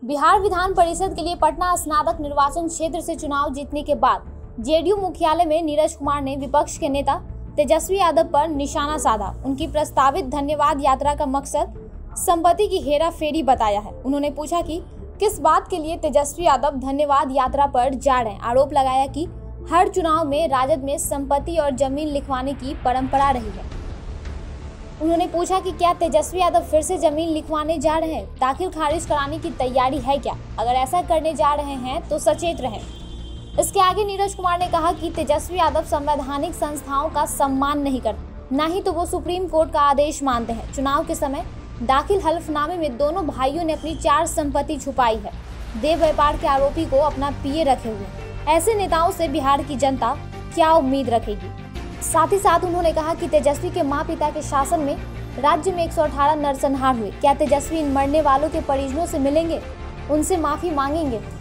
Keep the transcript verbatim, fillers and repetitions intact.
बिहार विधान परिषद के लिए पटना स्नातक निर्वाचन क्षेत्र से चुनाव जीतने के बाद जेडीयू मुख्यालय में नीरज कुमार ने विपक्ष के नेता तेजस्वी यादव पर निशाना साधा। उनकी प्रस्तावित धन्यवाद यात्रा का मकसद संपत्ति की हेरा फेरी बताया है। उन्होंने पूछा कि किस बात के लिए तेजस्वी यादव धन्यवाद यात्रा पर जा रहे हैं। आरोप लगाया कि हर चुनाव में राजद में संपत्ति और जमीन लिखवाने की परंपरा रही है। उन्होंने पूछा कि क्या तेजस्वी यादव फिर से जमीन लिखवाने जा रहे हैं, दाखिल खारिज कराने की तैयारी है क्या? अगर ऐसा करने जा रहे हैं तो सचेत रहें। इसके आगे नीरज कुमार ने कहा कि तेजस्वी यादव संवैधानिक संस्थाओं का सम्मान नहीं करते, न ही तो वो सुप्रीम कोर्ट का आदेश मानते हैं। चुनाव के समय दाखिल हलफनामे में दोनों भाइयों ने अपनी चार संपत्ति छुपाई है। देह व्यापार के आरोपी को अपना पीए रखे हुए। ऐसे नेताओं से बिहार की जनता क्या उम्मीद रखेगी? साथ ही साथ उन्होंने कहा कि तेजस्वी के माँ पिता के शासन में राज्य में एक सौ अठारह नरसंहार हुए। क्या तेजस्वी इन मरने वालों के परिजनों से मिलेंगे, उनसे माफी मांगेंगे?